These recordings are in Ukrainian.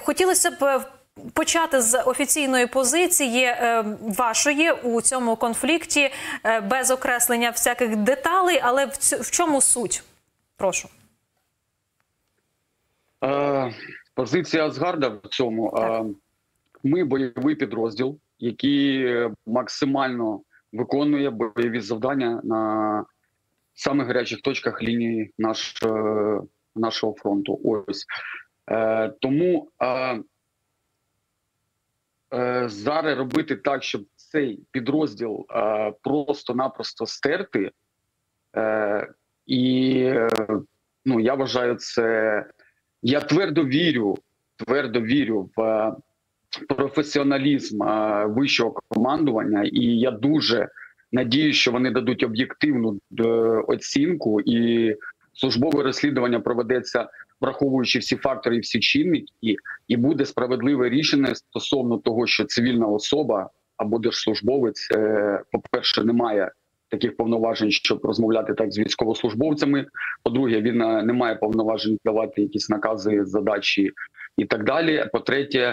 Хотілося б почати з офіційної позиції вашої у цьому конфлікті, без окреслення всяких деталей, але в чому суть? Прошу. Позиція Асгарда в цьому. Ми бойовий підрозділ, який максимально виконує бойові завдання на самих гарячих точках лінії нашого фронту. Ось. Тому зараз робити так, щоб цей підрозділ просто-напросто стерти, і я вважаю це... Я твердо вірю в професіоналізм вищого командування, і я дуже надіюсь, що вони дадуть об'єктивну оцінку, і службове розслідування проведеться, враховуючи всі фактори і всі чинники, і буде справедливе рішення стосовно того, що цивільна особа або держслужбовець, по-перше, не має таких повноважень, щоб розмовляти так з військовослужбовцями. По-друге, він не має повноважень давати якісь накази, задачі і так далі. По-третє,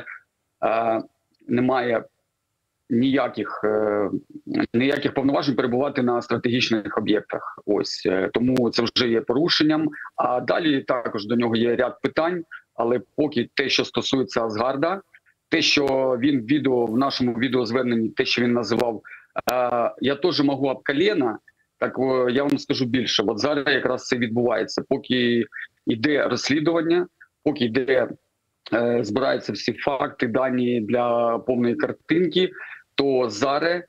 немає ніяких повноважень перебувати на стратегічних об'єктах. Ось. Тому це вже є порушенням. А далі також до нього є ряд питань, але поки те, що стосується Асгарда, те, що він в нашому відеозверненні, те, що він називав «я теж можу об колено», так я вам скажу більше. От зараз якраз це відбувається. Поки йде розслідування, поки збираються всі факти, дані для повної картинки, то зараз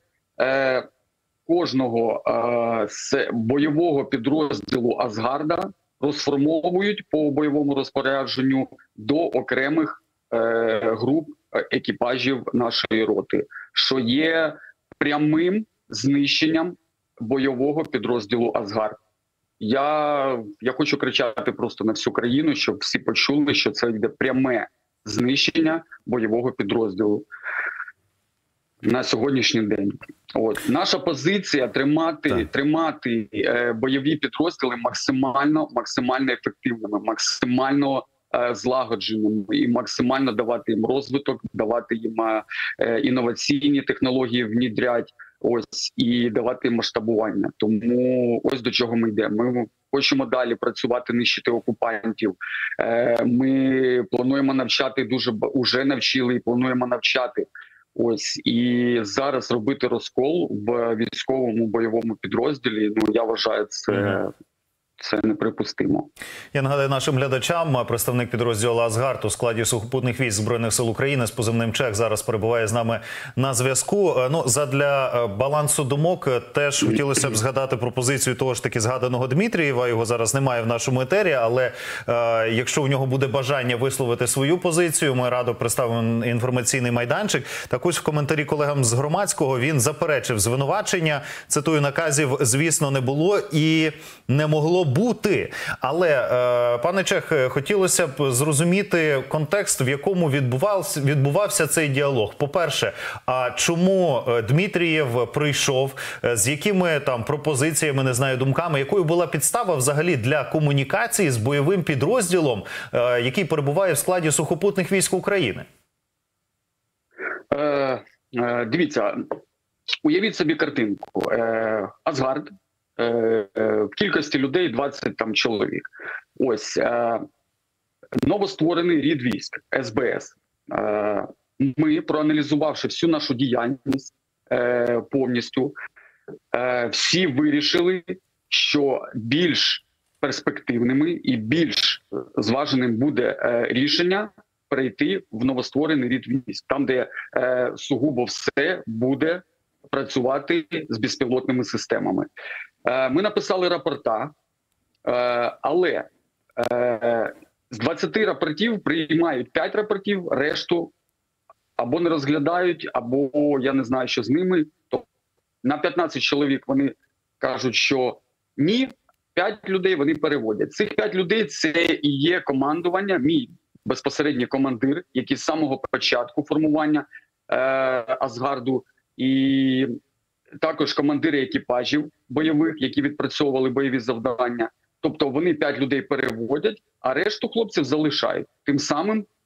кожного з бойового підрозділу Асгарда розформовують по бойовому розпорядженню до окремих груп екіпажів нашої роти, що є прямим знищенням бойового підрозділу Асгард. Я хочу кричати просто на всю країну, щоб всі почули, що це йде пряме знищення бойового підрозділу на сьогоднішній день. От. Наша позиція тримати бойові підрозділи максимально ефективними, максимально злагодженими і максимально давати їм розвиток, давати їм інноваційні технології внідрять, ось, і давати масштабування. Тому ось до чого ми йдемо. Ми хочемо далі працювати, нищити окупантів. Ми плануємо навчати, уже навчили і плануємо навчати. Ось, і зараз робити розкол в військовому бойовому підрозділі, я вважаю, це неприпустимо. Я нагадаю нашим глядачам, представник підрозділу Асгард у складі сухопутних військ Збройних сил України з позивним Чех зараз перебуває з нами на зв'язку. Задля балансу думок теж хотілося б згадати про позицію того ж таки згаданого Дмитрієва. Його зараз немає в нашому етері, але якщо у нього буде бажання висловити свою позицію, ми радо представимо інформаційний майданчик. Так ось в коментарі колегам з громадського він заперечив звинувачення. Цитую: наказів, звісно, не було і не могло бути. Але, пане Чех, хотілося б зрозуміти контекст, в якому відбувався цей діалог. По-перше, а чому Дмитрієв прийшов, з якими там пропозиціями, не знаю, думками, якою була підстава взагалі для комунікації з бойовим підрозділом, який перебуває в складі сухопутних військ України? Дивіться, уявіть собі картинку. Асгард, в кількості людей 20 чоловік. Ось, новостворений рід військ, СБС. Ми, проаналізувавши всю нашу діяльність повністю, всі вирішили, що більш перспективними і більш зваженим буде рішення перейти в новостворений рід військ, там, де сугубо все буде працювати з безпілотними системами. Ми написали рапорта, але з 20 рапортів приймають 5 рапортів, решту або не розглядають, або я не знаю, що з ними. То на 15 чоловік вони кажуть, що ні, 5 людей вони переводять. Цих 5 людей – це і є командування, мій безпосередній командир, який з самого початку формування Асгарду, і також командири екіпажів бойових, які відпрацьовували бойові завдання. Тобто вони 5 людей переводять, а решту хлопців залишають. Тим самим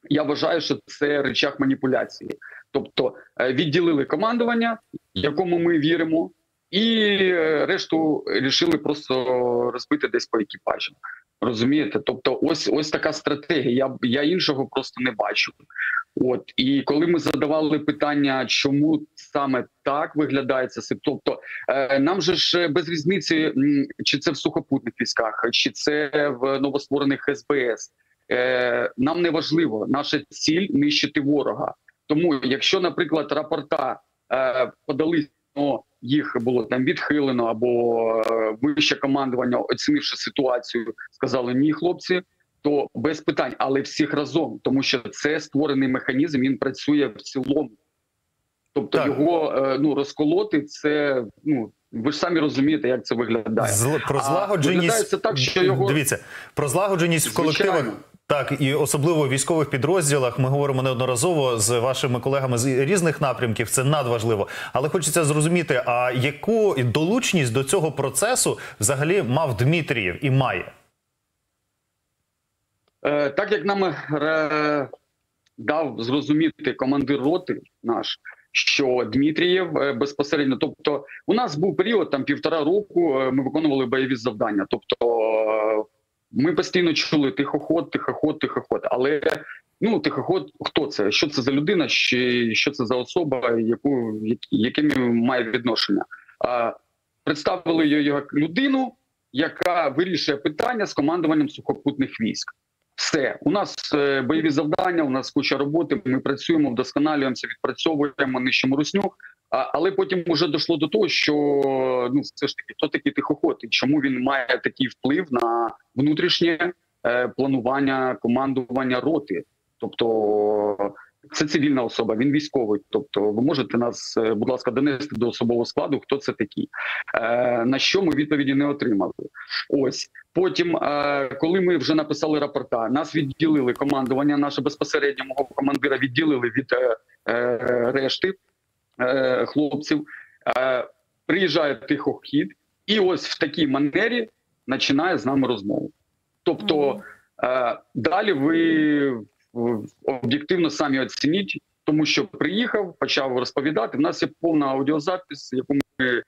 Я вважаю, що це рычаг маніпуляції. Тобто відділили командування, якому ми віримо, і решту рішили просто розбити десь по екіпажам. Розумієте? Тобто ось така стратегія. Я іншого просто не бачу. От, і коли ми задавали питання, чому саме так виглядає це, тобто нам же ж без різниці, чи це в сухопутних військах, чи це в новостворених СБС, нам не важливо, наша ціль – нищити ворога. Тому якщо, наприклад, рапорта подали, їх було там відхилено, або вище командування, оцінивши ситуацію, сказали «ні, хлопці», то без питань, але всіх разом, тому що це створений механізм, він працює в цілому. Тобто так. Його розколоти, це, ви ж самі розумієте, як це виглядає. Про злагодженість, це так, що його... Дивіться, про злагодженість в колективах, так, і особливо в військових підрозділах, ми говоримо неодноразово з вашими колегами з різних напрямків, це надважливо. Але хочеться зрозуміти, а яку долучність до цього процесу взагалі мав Дмитрієв і має? Так як нам дав зрозуміти командир роти наш, що Дмитрієв безпосередньо, тобто у нас був період, там 1,5 року, ми виконували бойові завдання, тобто ми постійно чули тихоход, але тихоход, хто це? Що це за людина, що це за особа, яким має відношення? Представили його як людину, яка вирішує питання з командуванням сухопутних військ. Все. У нас бойові завдання, у нас куча роботи, ми працюємо, вдосконалюємося, відпрацьовуємо, нищимо русню. Але потім вже дійшло до того, що все ж таки, хто такий тихоход і чому він має такий вплив на внутрішнє планування, командування роти. Тобто це цивільна особа, він військовий. Тобто ви можете нас, будь ласка, донести до особового складу, хто це такий. На що ми відповіді не отримали. Ось. Потім, коли ми вже написали рапорта, нас відділили командування, наше безпосередньо мого командира відділили від решти хлопців, приїжджає тихохід, і ось в такій манері починає з нами розмову. Тобто далі ви об'єктивно самі оцініть, тому що приїхав, почав розповідати. В нас є повна аудіозапис, яку ми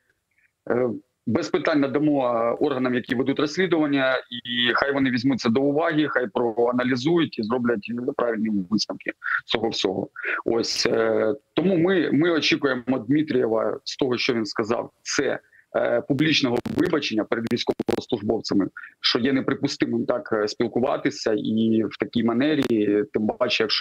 без питань надамо органам, які ведуть розслідування, і хай вони візьмуться до уваги, хай проаналізують і зроблять правильні висновки цього всього. Ось тому ми очікуємо Дмитрієва з того, що він сказав, це публічного вибачення перед військовослужбовцями, що є неприпустимим так спілкуватися і в такій манері, тим паче, якщо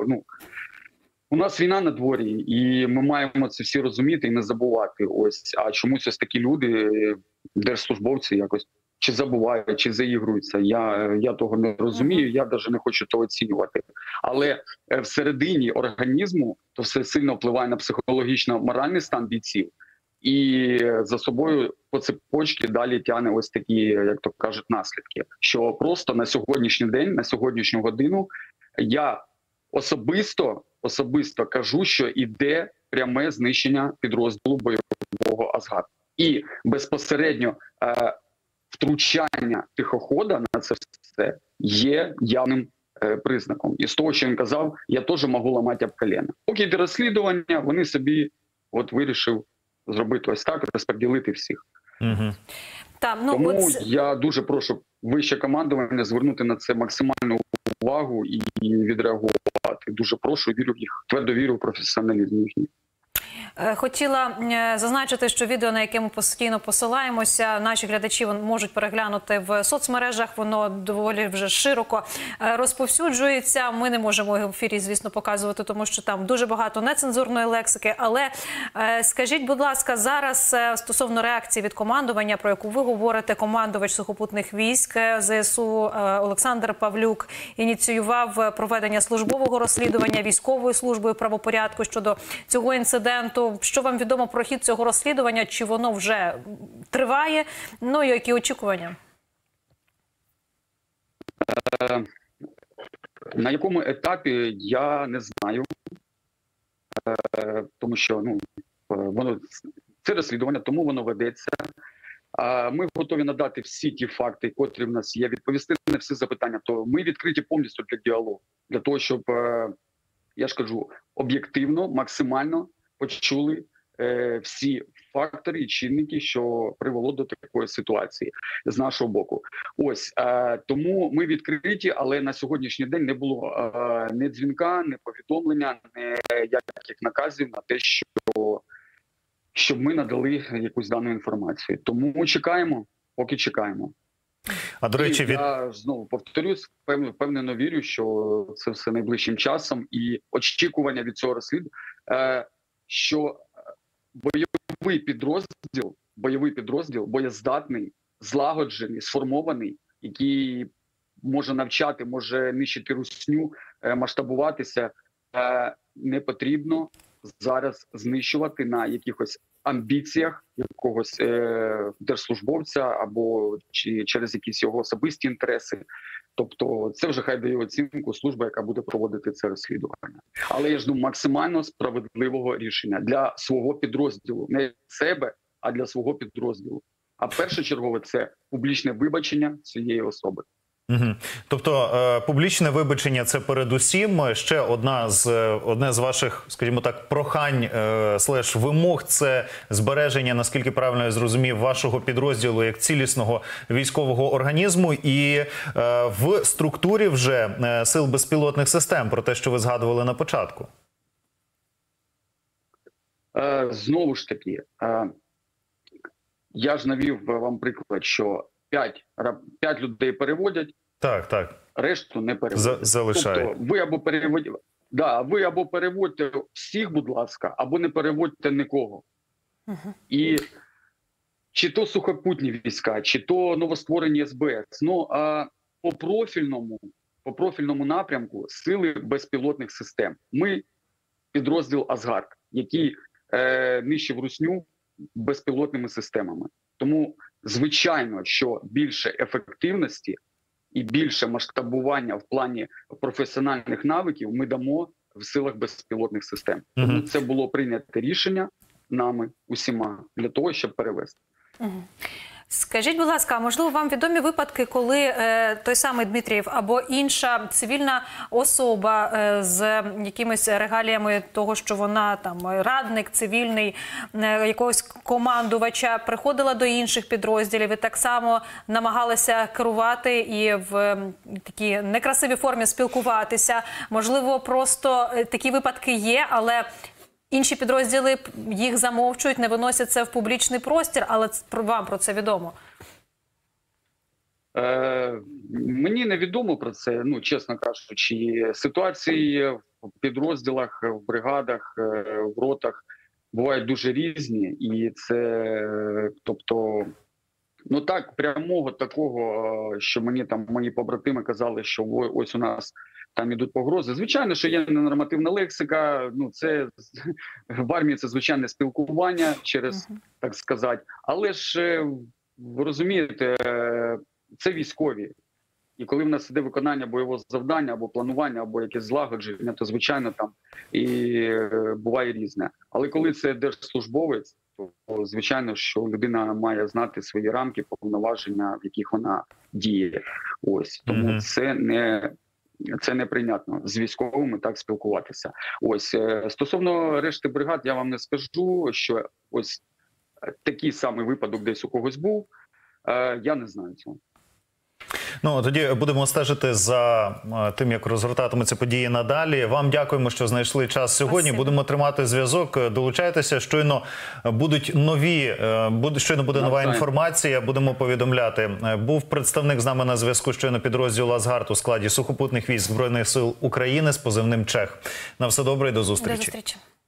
у нас війна на дворі, і ми маємо це всі розуміти і не забувати. Ось, а чомусь ось такі люди, держслужбовці, якось чи забувають, чи заігруються. Я того не розумію, я навіть не хочу того оцінювати. Але всередині організму то все сильно впливає на психологічно-моральний стан бійців. І за собою по цепочці далі тягне ось такі, як то кажуть, наслідки. Що просто на сьогоднішній день, на сьогоднішню годину я особисто кажу, що іде пряме знищення підрозділу бойового Асгар. І безпосередньо втручання тихохода на це все є явним признаком. І з того, що він казав, я теж можу ламати об колено. Поки йде розслідування, вони собі вирішив зробити ось так, розподілити всіх. Угу. Тому я дуже прошу вище командування звернути на це максимальну увагу і відреагувати. Дуже прошу, вірю в їх, твердо вірю в професіоналізм їхній. Хотіла зазначити, що відео, на яке ми постійно посилаємося, наші глядачі можуть переглянути в соцмережах, воно доволі вже широко розповсюджується. Ми не можемо його в ефірі, звісно, показувати, тому що там дуже багато нецензурної лексики. Але скажіть, будь ласка, зараз стосовно реакції від командування, про яку ви говорите, командувач сухопутних військ ЗСУ Олександр Павлюк ініціював проведення службового розслідування військовою службою правопорядку щодо цього інциденту. Що вам відомо про хід цього розслідування? Чи воно вже триває? Ну і які очікування? На якому етапі, я не знаю. Тому що це розслідування, тому воно ведеться. Ми готові надати всі ті факти, котрі в нас є, відповісти на всі запитання. То ми відкриті повністю для діалогу, для того, щоб, я ж кажу, об'єктивно, максимально почули всі фактори і чинники, що привело до такої ситуації з нашого боку. Ось тому ми відкриті, але на сьогоднішній день не було ні дзвінка, ні повідомлення, ні яких наказів на те, щоб ми надали якусь дану інформацію. Тому чекаємо, поки чекаємо. А до речі, я знову повторюсь, впевнено вірю, що це все найближчим часом, і очікування від цього розслідування, що бойовий підрозділ, боєздатний, злагоджений, сформований, який може навчати, може нищити русню, масштабуватися, не потрібно зараз знищувати на якихось амбіціях якогось держслужбовця або через якісь його особисті інтереси. Тобто це вже хай дає оцінку служба, яка буде проводити це розслідування. Але я жду максимально справедливого рішення для свого підрозділу. Не себе, а для свого підрозділу. А першочергове – це публічне вибачення цієї особи. Угу. Тобто публічне вибачення – це передусім. Ще одне з ваших, скажімо так, прохань слеш вимог – це збереження, наскільки правильно я зрозумів, вашого підрозділу як цілісного військового організму і в структурі вже сил безпілотних систем, про те, що ви згадували на початку. Знову ж таки, я ж навів вам приклад, що 5 людей переводять, так. Решту не переводять. Залишають. Тобто ви або переводьте всіх, будь ласка, або не переводьте нікого. І чи то сухопутні війська, чи то новостворені СБС. Ну, по профільному напрямку сили безпілотних систем. Ми підрозділ Асгард, який нищив русню безпілотними системами. Тому, звичайно, що більше ефективності і більше масштабування в плані професіональних навиків ми дамо в силах безпілотних систем. Тому це було прийнято рішення нами усіма для того, щоб перевести. Скажіть, будь ласка, а можливо вам відомі випадки, коли той самий Дмитрієв або інша цивільна особа з якимись регаліями того, що вона там радник цивільний якогось командувача, приходила до інших підрозділів і так само намагалася керувати і в такій некрасивій формі спілкуватися? Можливо, просто такі випадки є, але інші підрозділи їх замовчують, не виносять це в публічний простір, але вам про це відомо? Мені не відомо про це, ну, чесно кажучи. Ситуації в підрозділах, в бригадах, в ротах бувають дуже різні. І це, тобто, ну так, прямого такого, що мені там мої побратими казали, що ось у нас там ідуть погрози. Звичайно, що є ненормативна лексика, ну це в армії це звичайне спілкування через, так сказати. Але ж, ви розумієте, це військові. І коли в нас іде виконання бойового завдання, або планування, або якесь злагодження, то, звичайно, там і буває різне. Але коли це держслужбовець, то, звичайно, що людина має знати свої рамки, повноваження, в яких вона діє. Ось. Тому це неприйнятно з військовими так спілкуватися. Ось стосовно решти бригад, я вам не скажу, що ось такий самий випадок десь у когось був. Я не знаю цього. Ну, тоді будемо стежити за тим, як розгортатимуться події надалі. Вам дякуємо, що знайшли час сьогодні. Спасибо. Будемо тримати зв'язок. Долучайтеся. Щойно буде нова інформація. Будемо повідомляти. Був представник з нами на зв'язку щойно підрозділу Асгард у складі сухопутних військ Збройних сил України з позивним Чех. На все добре і до зустрічі. До зустрічі.